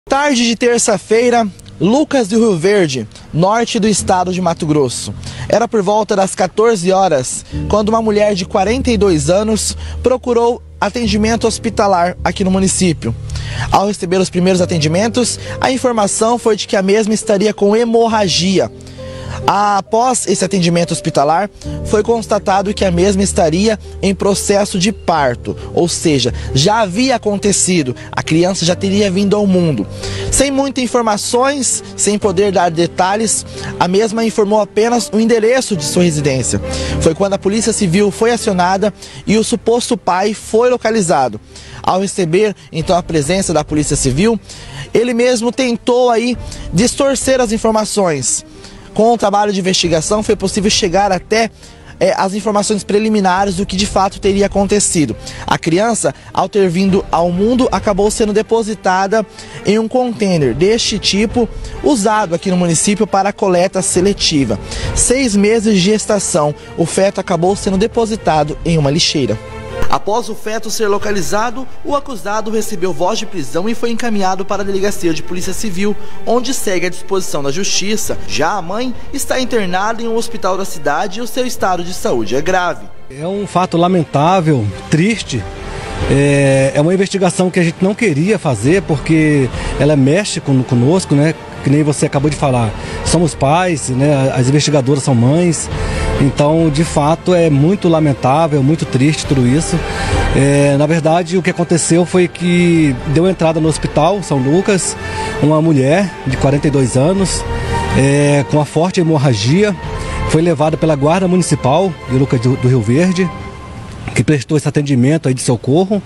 Tarde de terça-feira, Lucas do Rio Verde, norte do estado de Mato Grosso. Era por volta das 14 horas, quando uma mulher de 42 anos procurou atendimento hospitalar aqui no município. Ao receber os primeiros atendimentos, a informação foi de que a mesma estaria com hemorragia. Após esse atendimento hospitalar, foi constatado que a mesma estaria em processo de parto, ou seja, já havia acontecido, a criança já teria vindo ao mundo. Sem muitas informações, sem poder dar detalhes, a mesma informou apenas o endereço de sua residência. Foi quando a Polícia Civil foi acionada e o suposto pai foi localizado. Ao receber então a presença da Polícia Civil, ele mesmo tentou aí distorcer as informações. Com o trabalho de investigação foi possível chegar até as informações preliminares do que de fato teria acontecido. A criança, ao ter vindo ao mundo, acabou sendo depositada em um container deste tipo, usado aqui no município para coleta seletiva. 6 meses de gestação, o feto acabou sendo depositado em uma lixeira. Após o feto ser localizado, o acusado recebeu voz de prisão e foi encaminhado para a Delegacia de Polícia Civil, onde segue à disposição da Justiça. Já a mãe está internada em um hospital da cidade e o seu estado de saúde é grave. É um fato lamentável, triste. É uma investigação que a gente não queria fazer porque ela mexe conosco, né? Que nem você acabou de falar. Somos pais, né? As investigadoras são mães. Então, de fato, é muito lamentável, muito triste tudo isso. Na verdade, o que aconteceu foi que deu entrada no hospital São Lucas uma mulher de 42 anos com uma forte hemorragia. Foi levada pela Guarda Municipal de Lucas do Rio Verde, que prestou esse atendimento aí de socorro.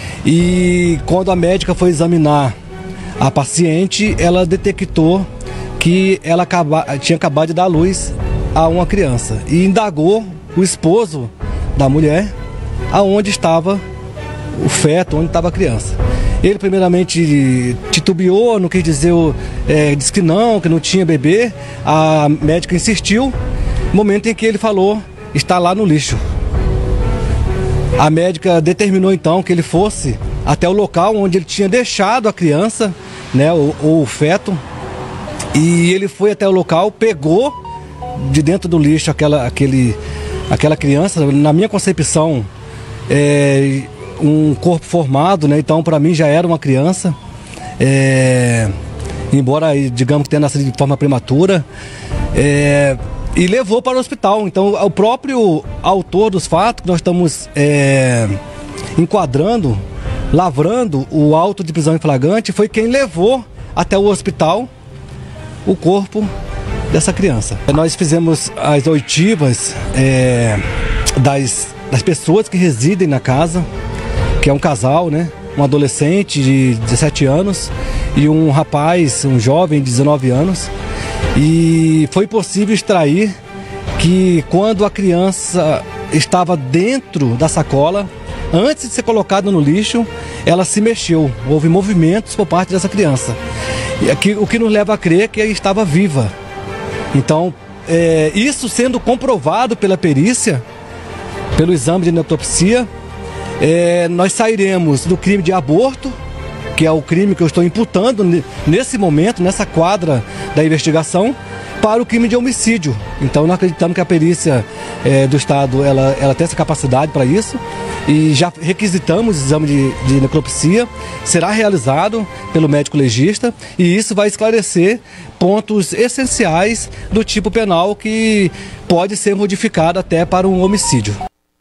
E quando a médica foi examinar a paciente, ela detectou que ela tinha acabado de dar à luz a uma criança e indagou o esposo da mulher aonde estava o feto, onde estava a criança. Ele primeiramente titubeou, não quis dizer, disse que não tinha bebê. A médica insistiu, no momento em que ele falou, está lá no lixo. A médica determinou então que ele fosse até o local onde ele tinha deixado a criança, né, ou o feto, e ele foi até o local, pegou de dentro do lixo aquela criança. Na minha concepção, um corpo formado, né? Então para mim já era uma criança, embora digamos que tenha nascido de forma prematura, e levou para o hospital. Então o próprio autor dos fatos que nós estamos enquadrando, lavrando o auto de prisão em flagrante, foi quem levou até o hospital o corpo dessa criança. Nós fizemos as oitivas das pessoas que residem na casa, que é um casal, né? Um adolescente de 17 anos e um rapaz, um jovem de 19 anos. E foi possível extrair que quando a criança estava dentro da sacola, antes de ser colocada no lixo, ela se mexeu. Houve movimentos por parte dessa criança. O que nos leva a crer que ela estava viva. Então, isso sendo comprovado pela perícia, pelo exame de necropsia, nós sairemos do crime de aborto, que é o crime que eu estou imputando nesse momento, nessa quadra da investigação, para o crime de homicídio. Então, nós acreditamos que a perícia do Estado ela tem essa capacidade para isso, e já requisitamos o exame de necropsia, será realizado pelo médico legista, e isso vai esclarecer pontos essenciais do tipo penal que pode ser modificado até para um homicídio.